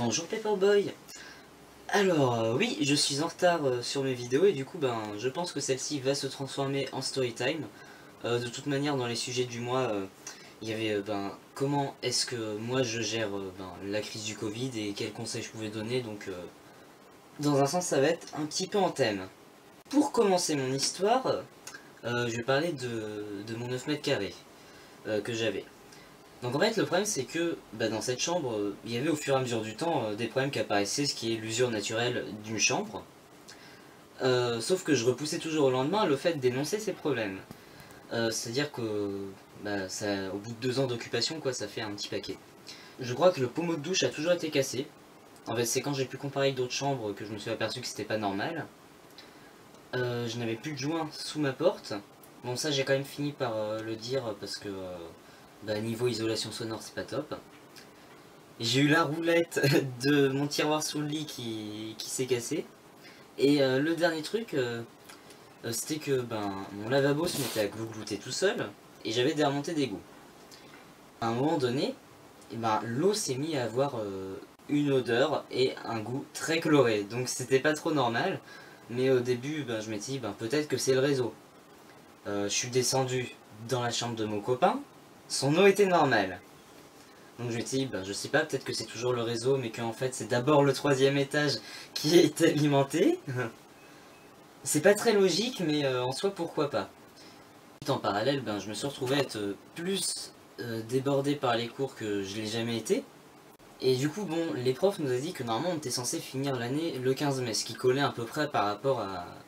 Bonjour Paperboy. Alors oui, je suis en retard sur mes vidéos et du coup je pense que celle-ci va se transformer en storytime. De toute manière dans les sujets du mois, il y avait comment est-ce que moi je gère la crise du Covid et quels conseils je pouvais donner, donc dans un sens ça va être un petit peu en thème. Pour commencer mon histoire, je vais parler de mon 9 mètres carrés que j'avais. Donc en fait le problème c'est que dans cette chambre il y avait au fur et à mesure du temps des problèmes qui apparaissaient, ce qui est l'usure naturelle d'une chambre. Sauf que je repoussais toujours au lendemain le fait d'énoncer ces problèmes. C'est à dire que au bout de 2 ans d'occupation quoi, ça fait un petit paquet. Je crois que le pommeau de douche a toujours été cassé. En fait c'est quand j'ai pu comparer avec d'autres chambres que je me suis aperçu que c'était pas normal. Je n'avais plus de joint sous ma porte. Bon ça j'ai quand même fini par le dire parce que niveau isolation sonore c'est pas top. J'ai eu la roulette de mon tiroir sous le lit qui s'est cassé. Et le dernier truc, c'était que mon lavabo se mettait à glouglouter tout seul et j'avais des remontées d'égout. À un moment donné, l'eau s'est mise à avoir une odeur et un goût très chloré. Donc c'était pas trop normal. Mais au début, je m'étais dit peut-être que c'est le réseau. Je suis descendu dans la chambre de mon copain. Son eau était normale. Donc je me suis dit, je sais pas, peut-être que c'est toujours le réseau, mais qu'en fait c'est d'abord le 3e étage qui est alimenté. C'est pas très logique, mais en soi pourquoi pas. En parallèle, je me suis retrouvé à être plus débordé par les cours que je l'ai jamais été. Et du coup, les profs nous a dit que normalement on était censé finir l'année le 15 mai, ce qui collait à peu près par rapport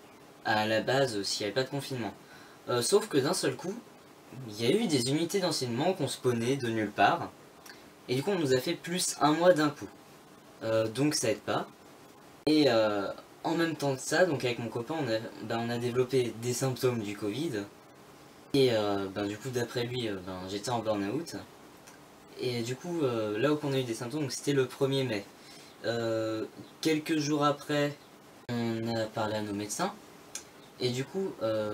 à la base s'il n'y avait pas de confinement. Sauf que d'un seul coup, il y a eu des unités d'enseignement qu'on spawnait de nulle part. Et du coup on nous a fait plus 1 mois d'un coup. Donc ça aide pas. Et en même temps de ça, donc avec mon copain, on a développé des symptômes du Covid. Et du coup d'après lui, j'étais en burn-out. Et du coup, là où on a eu des symptômes, c'était le 1er mai. Quelques jours après, on a parlé à nos médecins. Et du coup,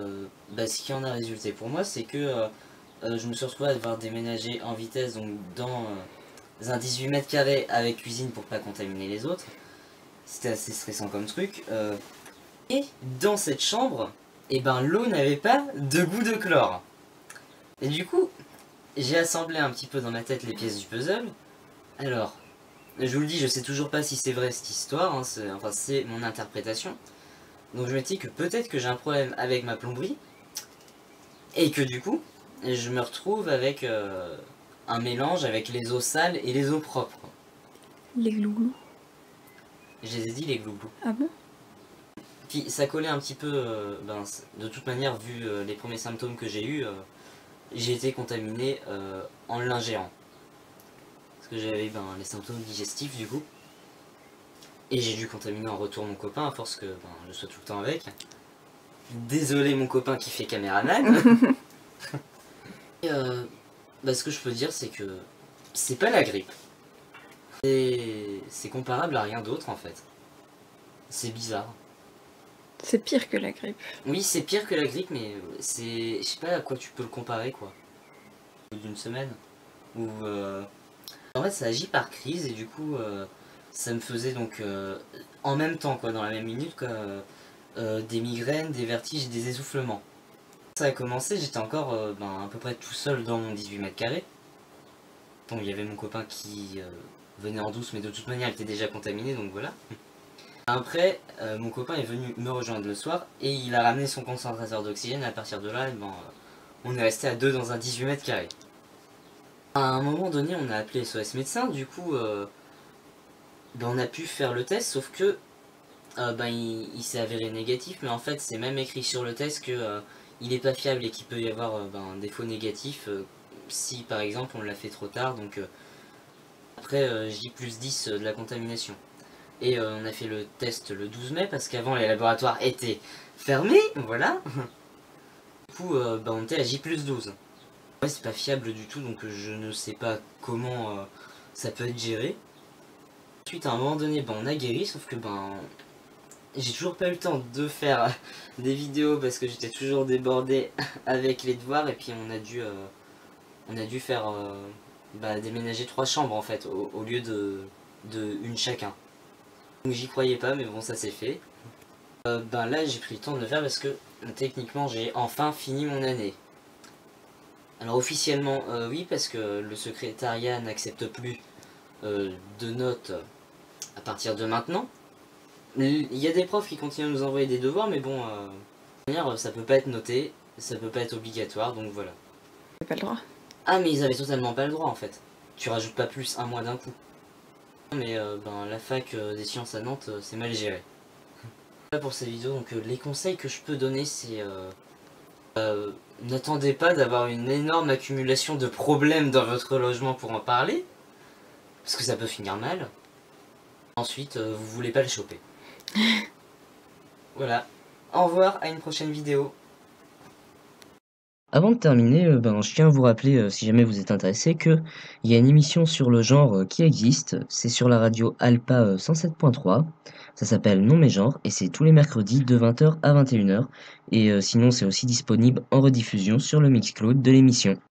ce qui en a résulté pour moi, c'est que je me suis retrouvé à devoir déménager en vitesse donc dans un 18 mètres carrés avec cuisine pour pas contaminer les autres. C'était assez stressant comme truc. Et dans cette chambre, l'eau n'avait pas de goût de chlore. Et du coup, j'ai assemblé un petit peu dans ma tête les pièces du puzzle. Alors, je vous le dis, je sais toujours pas si c'est vrai cette histoire, hein, c'est mon interprétation. Donc je me dis que peut-être que j'ai un problème avec ma plomberie, et que du coup, je me retrouve avec un mélange avec les eaux sales et les eaux propres. Les glouglous. Je les ai dit, les glouglous. Ah bon? Puis ça collait un petit peu, de toute manière, vu les premiers symptômes que j'ai eu, j'ai été contaminé en l'ingérant. Parce que j'avais les symptômes digestifs du coup. Et j'ai dû contaminer en retour mon copain à force que je sois tout le temps avec. Désolé mon copain qui fait caméraman. Et ce que je peux dire c'est que c'est pas la grippe. C'est comparable à rien d'autre en fait. C'est bizarre. C'est pire que la grippe. Oui, c'est pire que la grippe, mais c'est... Je sais pas à quoi tu peux le comparer, quoi. D'une semaine. Ou en fait, ça agit par crise, et du coup, ça me faisait donc... en même temps, quoi, dans la même minute, quoi, des migraines, des vertiges et des essoufflements. Ça a commencé, j'étais encore à peu près tout seul dans mon 18 mètres carrés. Bon, il y avait mon copain qui venait en douce, mais de toute manière, il était déjà contaminé, donc voilà. Après, mon copain est venu me rejoindre le soir et il a ramené son concentrateur d'oxygène. À partir de là, on est resté à 2 dans un 18 mètres carrés. À un moment donné, on a appelé SOS médecin. Du coup, on a pu faire le test, sauf que il s'est avéré négatif. Mais en fait, c'est même écrit sur le test que il n'est pas fiable et qu'il peut y avoir un défaut négatif si par exemple on l'a fait trop tard. Donc après J+10 de la contamination. Et on a fait le test le 12 mai parce qu'avant les laboratoires étaient fermés, voilà. Du coup, on était à J+12. Ouais, c'est pas fiable du tout, donc je ne sais pas comment ça peut être géré. Ensuite, à un moment donné, on a guéri, sauf que j'ai toujours pas eu le temps de faire des vidéos parce que j'étais toujours débordé avec les devoirs et puis on a dû faire déménager 3 chambres en fait au lieu de de une chacun. Donc j'y croyais pas, mais bon, ça s'est fait. Ben là, j'ai pris le temps de le faire parce que techniquement, j'ai enfin fini mon année. Alors officiellement, oui, parce que le secrétariat n'accepte plus de notes à partir de maintenant. Il y a des profs qui continuent à nous envoyer des devoirs, mais bon, ça peut pas être noté, ça peut pas être obligatoire, donc voilà. J'ai pas le droit. Ah, mais ils avaient totalement pas le droit en fait. Tu rajoutes pas plus un mois d'un coup. Mais ben, la fac des sciences à Nantes, c'est mal géré. Là pour cette vidéo, donc les conseils que je peux donner, c'est n'attendez pas d'avoir une énorme accumulation de problèmes dans votre logement pour en parler, parce que ça peut finir mal. Ensuite, vous voulez pas le choper. Voilà. Au revoir, à une prochaine vidéo. Avant de terminer, je tiens à vous rappeler, si jamais vous êtes intéressé, qu'il y a une émission sur le genre qui existe. C'est sur la radio Alpa 107.3. Ça s'appelle Non mais genre et c'est tous les mercredis de 20h à 21h. Et sinon, c'est aussi disponible en rediffusion sur le Mixcloud de l'émission.